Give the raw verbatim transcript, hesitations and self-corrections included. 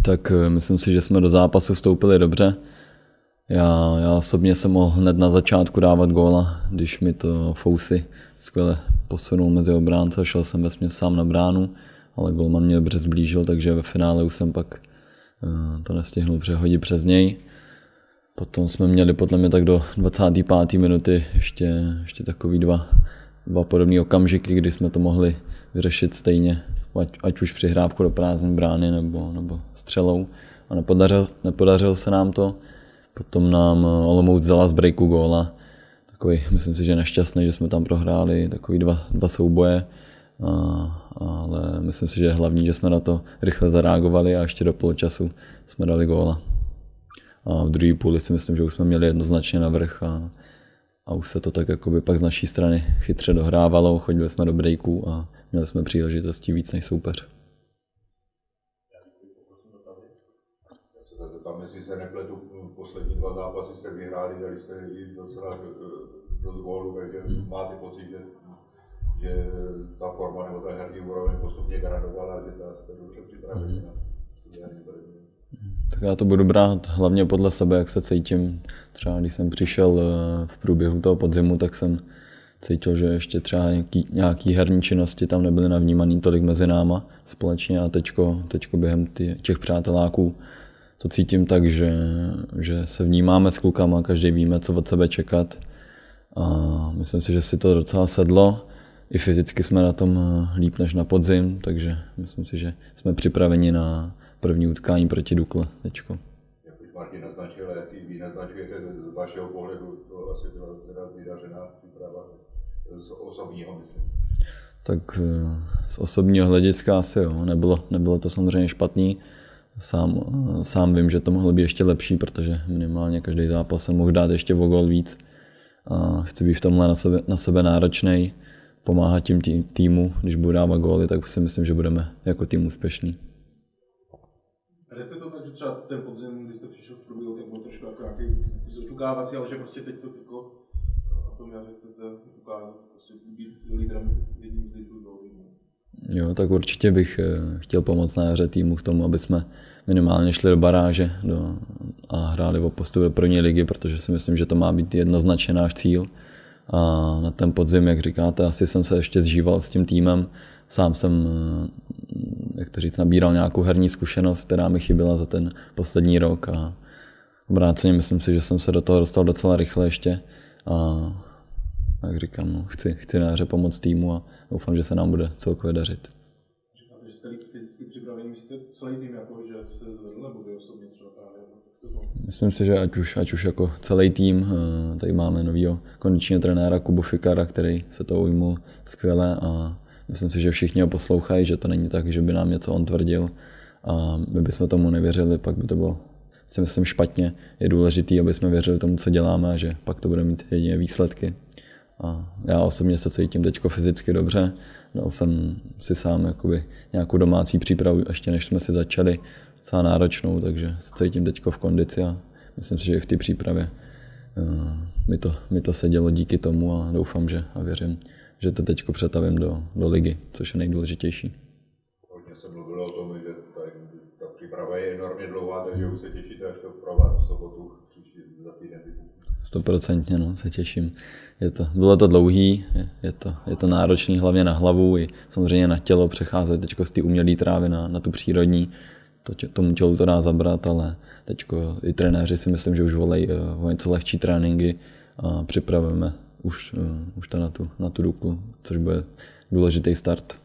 Tak myslím si, že jsme do zápasu vstoupili dobře. Já, já osobně jsem mohl hned na začátku dávat góla, když mi to Fousy skvěle posunul mezi obránce a šel jsem vesměs sám na bránu, ale golman mě dobře zblížil, takže ve finále už jsem pak to nestihnul přehodit přes něj. Potom jsme měli podle mě tak do dvacáté páté minuty ještě, ještě takový dva, dva podobné okamžiky, kdy jsme to mohli vyřešit stejně, ať, ať už přihrávku do prázdné brány nebo, nebo střelou. A nepodařil, nepodařilo se nám to. Potom nám Olomouc dala z breaku góla. Takový, myslím si, že nešťastný, že jsme tam prohráli takový dva, dva souboje. A, ale myslím si, že je hlavní, že jsme na to rychle zareagovali a ještě do poločasu jsme dali góla. A v druhé půli si myslím, že už jsme měli jednoznačně navrch a, a už se to tak jakoby pak z naší strany chytře dohrávalo, chodili jsme do breaků a měli jsme příležitostí víc než soupeř. Tam, jestli se nepletu, poslední dva zápasy jste vyhráli, dali jste i docela dost gólů, takže hmm. máte pocit, že, že ta forma nebo ta herní úroveň postupně gradovala, že ta jste dobře připraveni hmm. na tu herní první. Tak já to budu brát hlavně podle sebe, jak se cítím. Třeba když jsem přišel v průběhu toho podzimu, tak jsem cítil, že ještě třeba nějaký, nějaký herní činnosti tam nebyly navnímaný tolik mezi náma společně a teďko, teďko během tě, těch přáteláků to cítím tak, že, že se vnímáme s klukama, každý víme, co od sebe čekat. A myslím si, že si to docela sedlo. I fyzicky jsme na tom líp než na podzim, takže myslím si, že jsme připraveni na první utkání proti Dukle teďko. Jak už Martin naznačil, jaký vy naznačujete z vašeho pohledu, to asi byla teda vydařená příprava z osobního, myslím. Tak z osobního hlediska asi jo, nebylo, nebylo to samozřejmě špatný. Sám, sám vím, že to mohlo být ještě lepší, protože minimálně každý zápas jsem mohl dát ještě o gól víc. A chci být v tomhle na sebe, na sebe náročnej, pomáhat tím tý, týmu, když budu dávat góly, tak si myslím, že budeme jako tým úspěšný. Jdete to tak, že třeba ten podzim, když jste přišel v průběhu, tak byl trošku jako nějaký zaťukávací, ale že prostě teď to jako na tom jaře chcete ukázat, prostě být lídrem, jedním z lídrů toho týmu. Jo, tak určitě bych chtěl pomoct na jaře týmu k tomu, aby jsme minimálně šli do baráže do, a hráli o postup do první ligy, protože si myslím, že to má být jednoznačně náš cíl. A na ten podzim, jak říkáte, asi jsem se ještě zžíval s tím týmem. Sám jsem, jak to říct, nabíral nějakou herní zkušenost, která mi chyběla za ten poslední rok. A obráceně myslím si, že jsem se do toho dostal docela rychle ještě. A jak říkám, no, chci, chci na hře pomoct týmu a doufám, že se nám bude celkově dařit. Říkáte, že jste líp fyzicky připravení, myslíte celý tým, jako, že se zvedl, nebo vy osobně třeba právě? Myslím si, že ať už, ať už jako celý tým, tady máme novýho kondičního trenéra Kubu Fikara, který se to ujmul skvěle a myslím si, že všichni ho poslouchají, že to není tak, že by nám něco on tvrdil a my bychom tomu nevěřili, pak by to bylo, si myslím, špatně. Je důležité, aby jsme věřili tomu, co děláme a že pak to bude mít jediné výsledky. A já osobně se cítím teďko fyzicky dobře. Dal jsem si sám jakoby nějakou domácí přípravu, ještě než jsme si začali, docela náročnou, takže se cítím teďko v kondici a myslím si, že i v té přípravě uh, mi, to, mi to sedělo díky tomu a doufám, že a věřím, že to teďko přetavím do, do ligy, což je nejdůležitější. Hodně se mluvilo o tom, že ta, ta příprava je enormně dlouhá, takže už se těšíte, až to provát v sobotu příští za týden. Stoprocentně, no, se těším. Je to, bylo to dlouhý, je, je, to, je to náročný hlavně na hlavu i samozřejmě na tělo, přecházet teďko z té umělé trávy na, na tu přírodní. To, tomu tělu to dá zabrat, ale teďko i trenéři si myslím, že už volejí o něco lehčí tréninky a připravujeme už, už to na tu, na tu Duklu, což bude důležitý start.